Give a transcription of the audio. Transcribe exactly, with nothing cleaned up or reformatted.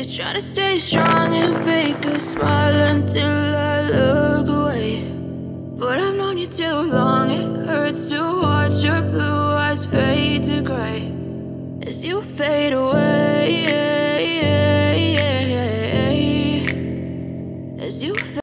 You're trying to stay strong and fake a smile until I look away. But I've known you too long, it hurts to watch your blue eyes fade to gray as you fade away.